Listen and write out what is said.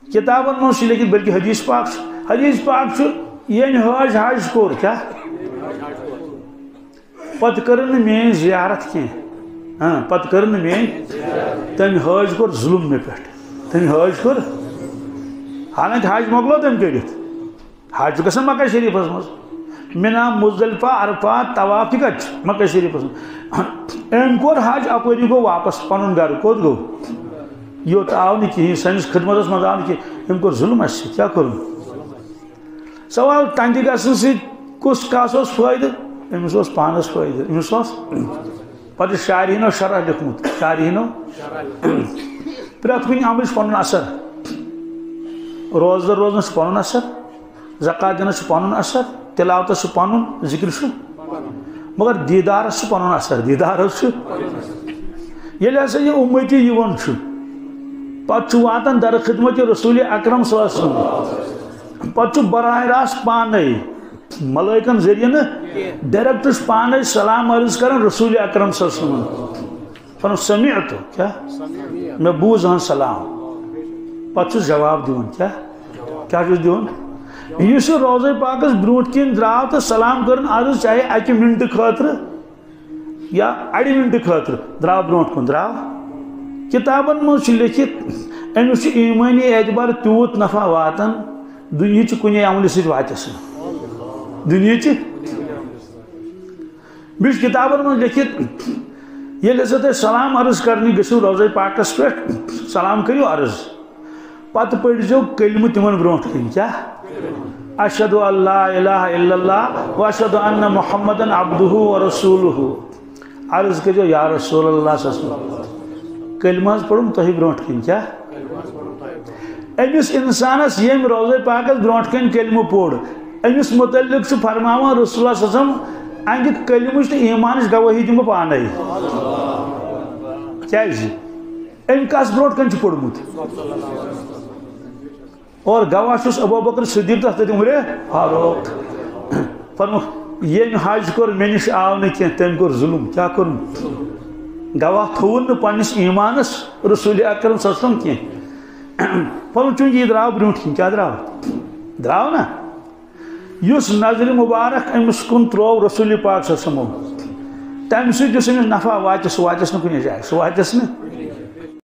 کتابن من لیکن بلکہ حدیث پاک ین حج کور کیا پتہ کرن میں زیارت کی پتہ کرن میں تم حج کور ظلم میں پہ تم حج کور حالانکہ حج مکلو تم کرت حج گژھن مکہ شریفس مز منا مزدلفہ عرفات طواف تہ کت مکہ شریفس مز ام کور حج اپری گو واپس پن گھر کوت گو یوت آو نا کہین سنس خدمتس مز آو نا ام کور ظلم اس کیا کرو سوال تنہ گھن سی کس کس فائدہ امس پانس فائدہ امس پتہ شارحینو شرح لکھمت شارحینو پریت کن عمل پن اثر روزدر روزن پن اثر زکات دن پن اثر تلاوت پن ذکر مگر دیدارس پن اثر دیدارس یل ہسا یہ امتی پتہ واتان در خدمت رسول اکرم صلی اللہ علیہ وسلم پتہ براہ راست پانے ملائکن ذریعہ نا ڈائریکٹ پانے سلام عرض کرن رسول اکرم صلی اللہ علیہ وسلم فرم سمعت کیا میں بوز ہن سلام پتہ جواب دیون کیا دیون اس روزے پاکس بروٹ کن دراو تو سلام کرن عرض چاہے اکہ منٹ خاطر یا اڑی منٹ خاطر دراو بروٹ کن دراو کتابن من لکھت امس ایمانی اعتبار تیوت نفع واتن دنیا کن عمل ست واتس دنیا بیس کتابن من لکھت یل ہسا تھی سلام عرض کرنی گھو روزے پاکس پہ سلام کرو عرض پتہ پڑھو کلمہ تمن بروٹ کن کیا اشہد ان لا الہ الا اللہ و اشہد ان محمدن عبدہ و رسولہ عرض کرو یا رسول اللہ صلی اللہ علیہ وسلم کلمہ پڑھم تہ بروٹ کن کیا امس انسانس یم روزے پاکس بروٹ کن کلمہ پوڑ امس متعلق فرماوان رسول اللہ صلی اللہ علیہ وسلم اہد کلمچ تو ایمانچ گواہی دم پانے کیازِ ام کس بروٹ کن پوڑمت اور گواہ چھس ابو بکر صدیق تحت عمر فاروق فرموک یم حج کور مے نش آو نا کی تم کور ظلم کیا کورن گواہ تھون نا پنس ایمانس رسول اکرم صلی اللہ علیہ وسلم کی فرمو چونکہ یہ دراو بروٹ کن کیا دراو نا یس نظر مبارک امس کن ترو رسول پاک صلی اللہ علیہ وسلم تم سمس نفع واتس نا کن جائے سہ واتس نا